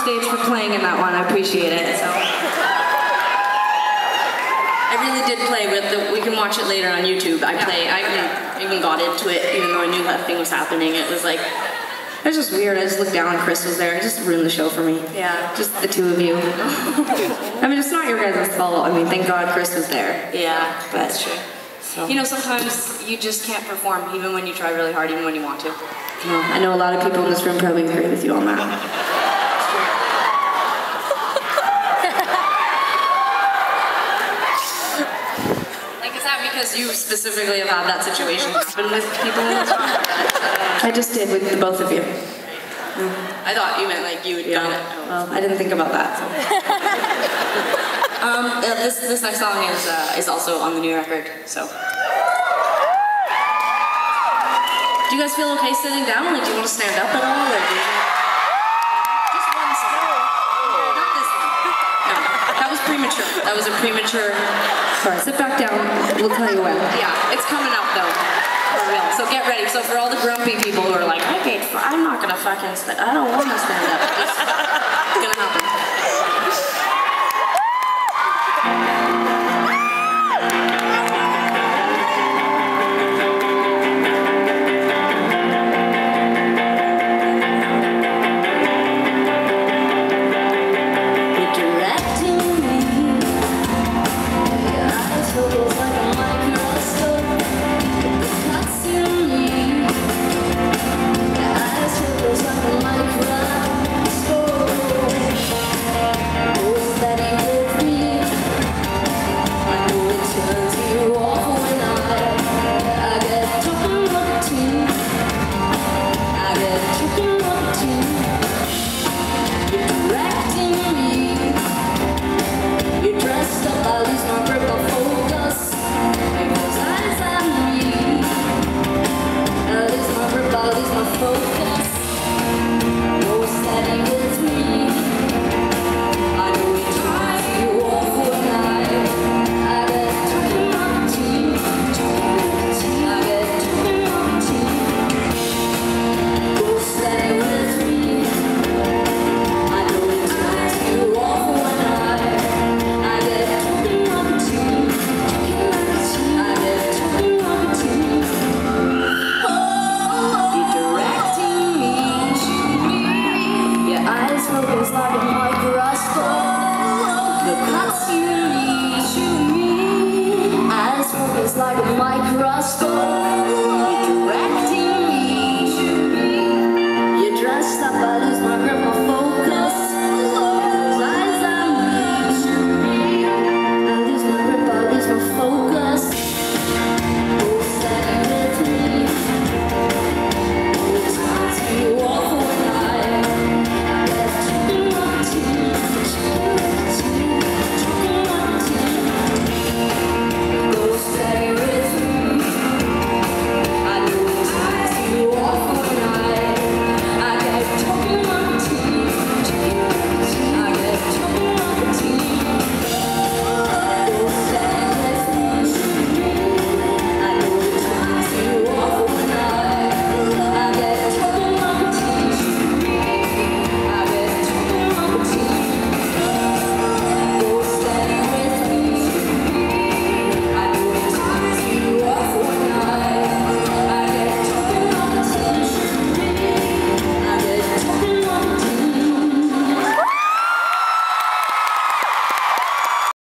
stage for playing in that one. I appreciate it. So. I really did play with the, we can watch it later on YouTube. I even got into it, even though I knew that thing was happening. It was like, it was just weird. I just looked down and Chris was there. It just ruined the show for me. Yeah. Just the two of you. I mean, it's not your guys' fault. I mean, thank God Chris was there. Yeah, but that's true. So. You know, sometimes you just can't perform, even when you try really hard, even when you want to. Well, I know a lot of people in this room probably agree with you on that. Because you specifically have had that situation happen with people in the song? I just did with the both of you. I thought you meant like you had done it. Well, I didn't think about that. So. This next song is also on the new record, so. Do you guys feel okay sitting down? Like, do you want to stand up at all? Or do you... Just one song. Not this one. No, that was premature. That was a premature... Sorry, sit back down, we'll tell you when. Yeah, it's coming up though, for real. So get ready. So for all the grumpy people who are like, okay, I'm not gonna fucking I don't want to stand up. It's gonna happen. Like a microscope, you're directing me. You're dressed up, I lose my grip.